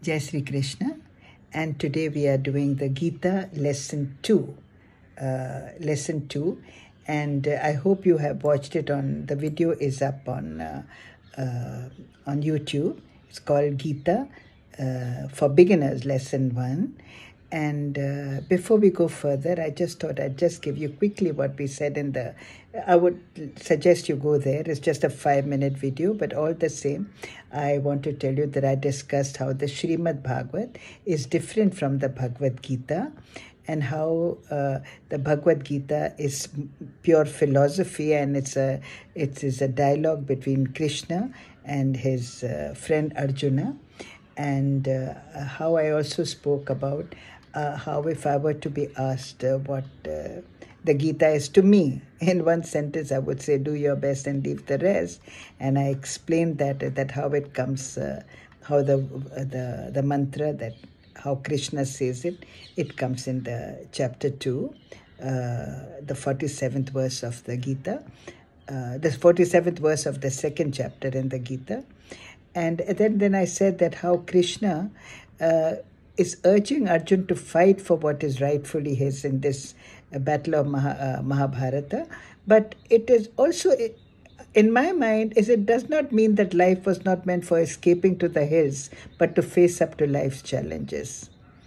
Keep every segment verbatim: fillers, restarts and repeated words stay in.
Jai Sri Krishna, and today we are doing the Gita lesson two. Uh, lesson two, and uh, I hope you have watched it on, the video is up on, uh, uh, on YouTube. It's called Gita uh, for Beginners, lesson one. And uh, before we go further, I just thought I'd just give you quickly what we said in the, I would suggest you go there. It's just a five minute video, but all the same, I want to tell you that I discussed how the Srimad Bhagavat is different from the Bhagavad Gita, and how uh, the Bhagavad Gita is pure philosophy, and it's a, it is a dialogue between Krishna and his uh, friend Arjuna, and uh, how I also spoke about Uh, how if I were to be asked uh, what uh, the Gita is to me, in one sentence I would say, do your best and leave the rest. And I explained that, that how it comes, uh, how the, uh, the, the mantra, that how Krishna says it, it comes in the chapter two, uh, the forty-seventh verse of the Gita, uh, the forty-seventh verse of the second chapter in the Gita. And then, then I said that how Krishna uh, is urging Arjun to fight for what is rightfully his in this uh, battle of Maha, uh, Mahabharata. But it is also, in my mind, is it does not mean that life was not meant for escaping to the hills, but to face up to life's challenges.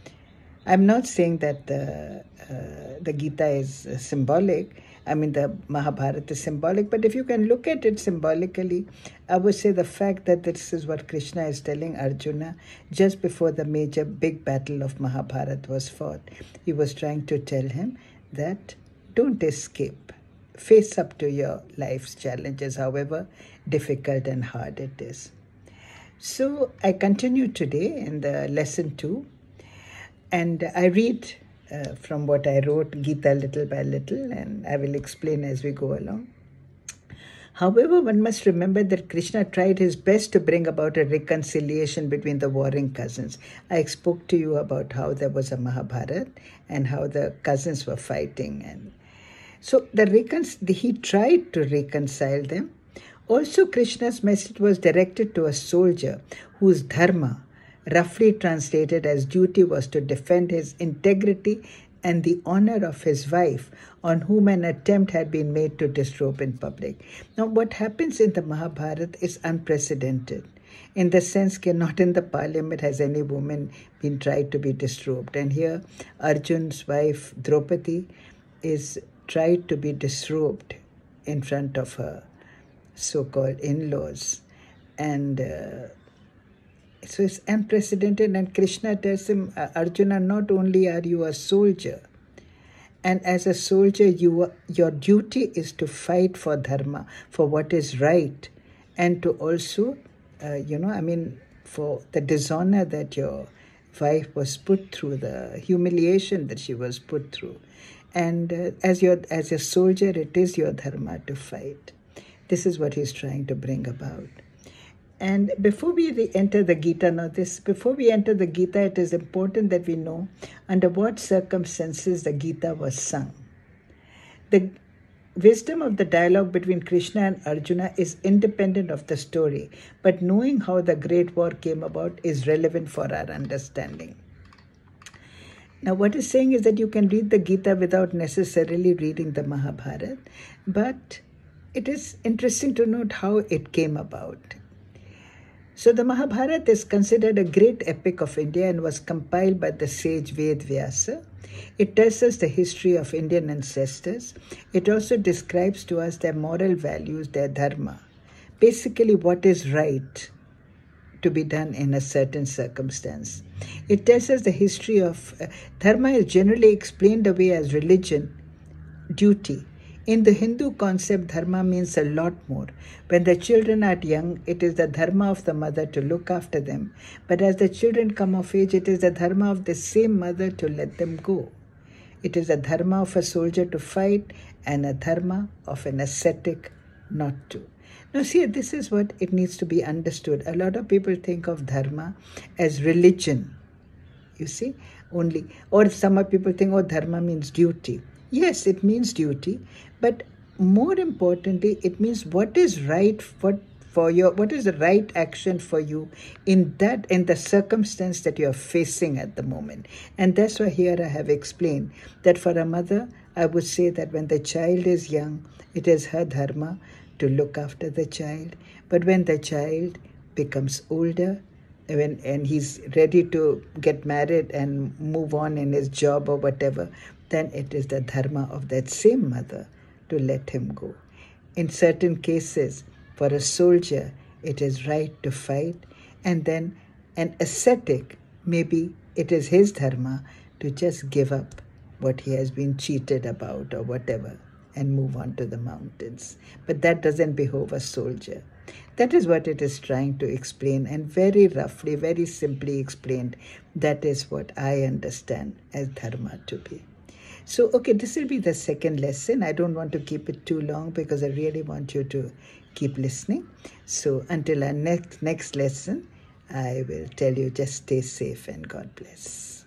I'm not saying that the, uh, the Gita is uh, symbolic. I mean, the Mahabharata is symbolic, but if you can look at it symbolically, I would say the fact that this is what Krishna is telling Arjuna just before the major big battle of Mahabharata was fought. He was trying to tell him that don't escape. Face up to your life's challenges, however difficult and hard it is. So I continue today in the lesson two, and I read Uh, from what I wrote, Gita little by little, and I will explain as we go along. However, one must remember that Krishna tried his best to bring about a reconciliation between the warring cousins. I spoke to you about how there was a Mahabharata and how the cousins were fighting. And so the recon- he tried to reconcile them. Also, Krishna's message was directed to a soldier whose dharma, roughly translated as duty, was to defend his integrity and the honor of his wife, on whom an attempt had been made to disrobe in public. Now, what happens in the Mahabharata is unprecedented, in the sense that not in the parliament has any woman been tried to be disrobed. And here, Arjun's wife, Draupadi, is tried to be disrobed in front of her so-called in-laws. And Uh, So it's unprecedented, and Krishna tells him, Arjuna, not only are you a soldier, and as a soldier, you your duty is to fight for dharma, for what is right, and to also, uh, you know, I mean, for the dishonor that your wife was put through, the humiliation that she was put through. And uh, as, your, as a soldier, it is your dharma to fight. This is what he's trying to bring about. And before we enter the Gita, now this, before we enter the Gita, it is important that we know under what circumstances the Gita was sung. The wisdom of the dialogue between Krishna and Arjuna is independent of the story, but knowing how the great war came about is relevant for our understanding. Now, what it's saying is that you can read the Gita without necessarily reading the Mahabharata, but it is interesting to note how it came about. So the Mahabharata is considered a great epic of India and was compiled by the sage Ved Vyasa. It tells us the history of Indian ancestors. It also describes to us their moral values, their dharma, basically what is right to be done in a certain circumstance. It tells us the history of uh, dharma is generally explained away as religion, duty. In the Hindu concept, dharma means a lot more. When the children are young, it is the dharma of the mother to look after them. But as the children come of age, it is the dharma of the same mother to let them go. It is the dharma of a soldier to fight and a dharma of an ascetic not to. Now see, this is what it needs to be understood. A lot of people think of dharma as religion, you see, only. Or some people think, oh, dharma means duty. Yes, it means duty, but more importantly, it means what is right, what for your, what is the right action for you in that, in the circumstance that you are facing at the moment. And that's why here I have explained that for a mother, I would say that when the child is young, it is her dharma to look after the child. But when the child becomes older, when and he's ready to get married and move on in his job or whatever, then it is the dharma of that same mother to let him go. In certain cases, for a soldier, it is right to fight, and then an ascetic, maybe it is his dharma to just give up what he has been cheated about or whatever and move on to the mountains. But that doesn't behove a soldier. That is what it is trying to explain, and very roughly, very simply explained, that is what I understand as dharma to be. So, okay, this will be the second lesson. I don't want to keep it too long because I really want you to keep listening. So until our next, next lesson, I will tell you just stay safe and God bless.